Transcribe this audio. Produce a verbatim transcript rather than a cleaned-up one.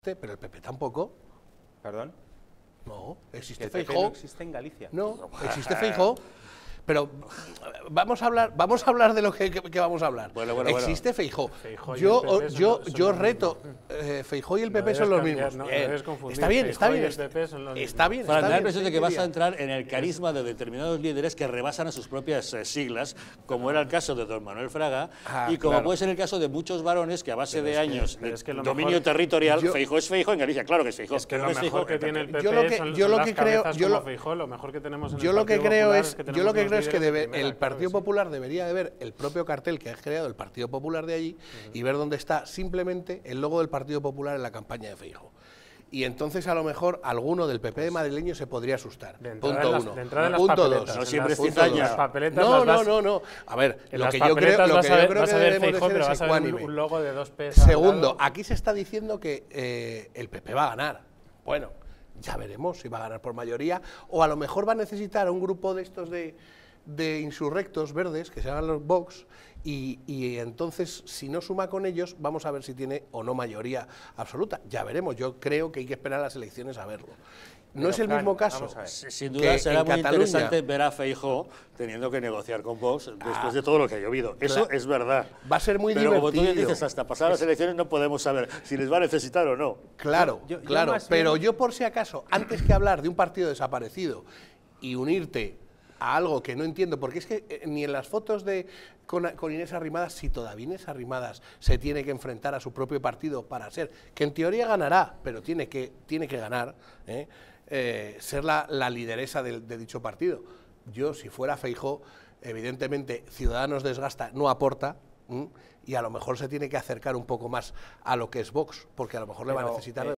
existe, pero el P P tampoco. ¿Perdón? No, existe El P P Feijóo. no existe en Galicia. No, existe Feijóo. Pero vamos a hablar, vamos a hablar de lo que, que, que vamos a hablar. Bueno, bueno, existe bueno. Feijóo. Feijóo y Yo, el P P yo, son- son yo lo reto, eh, Feijóo y el P P No son los debes mismos. cambiar, no, Bien. debes confundir. Está bien, está Feijóo y bien. el P P son los Está mismos. bien, Fran, está me da la bien. impresión de que está vas bien. a entrar en el carisma de determinados líderes que rebasan a sus propias eh, siglas, como era el caso de don Manuel Fraga, Ah, y como claro. puede ser el caso de muchos varones que a base de es que- años pero de es que lo dominio mejor- territorial, yo- Feijóo es Feijóo en Galicia, claro que es Feijóo. Es que pero lo no es mejor Feijóo que tiene el P P Yo lo que- son, yo son lo las que creo- cabezas yo como lo- Feijóo, lo mejor que tenemos en Yo el lo que Partido creo Popular es, que yo tenemos lo que unos creo es que líderes de debe, primera, el claro Partido que sí. Popular debería de ver el propio cartel que ha creado el Partido Popular de allí y ver dónde está simplemente el logo del Partido Popular en la campaña de Feijóo. Y entonces a lo mejor alguno del P P madrileño se podría asustar. De entrada Punto en las- uno. de entrada en las Punto papeletas, dos. No en siempre las- es Punto cizaña. dos. las papeletas No, las no, vas- no, no. A ver, En lo las que yo creo, papeletas lo vas que a yo ver, creo vas que a ver debemos de Feijóo, ser pero es vas a ver un, ecuánime. un logo de dos P's. al Segundo, lado. aquí se está diciendo que eh, el P P va a ganar. Bueno, ya veremos si va a ganar por mayoría o a lo mejor va a necesitar a un grupo de estos de, de insurrectos verdes, que se llaman los Vox, y, y entonces si no suma con ellos, vamos a ver si tiene o no mayoría absoluta. Ya veremos, yo creo que hay que esperar a las elecciones a verlo. No Pero, es el Fran, mismo caso. vamos a ver. Sin que duda será en muy Cataluña- interesante ver a Feijóo teniendo que negociar con Vox después Ah, de todo lo que ha llovido. Eso claro. es verdad. Va a ser muy Pero como tú bien divertido. dices, hasta pasar las elecciones no podemos saber si les va a necesitar o no. Claro, Yo- yo claro, más pero bien- yo por si acaso, antes que hablar de un partido desaparecido y unirte a algo que no entiendo, porque es que eh, ni en las fotos de con, con Inés Arrimadas, si todavía Inés Arrimadas se tiene que enfrentar a su propio partido para ser, que en teoría ganará, pero tiene que, tiene que ganar, ¿eh? Eh, ser la, la lideresa de, de dicho partido. Yo, si fuera Feijóo, evidentemente Ciudadanos desgasta, no aporta, ¿m? Y a lo mejor se tiene que acercar un poco más a lo que es Vox, porque a lo mejor le va a Pero, necesitar... eh,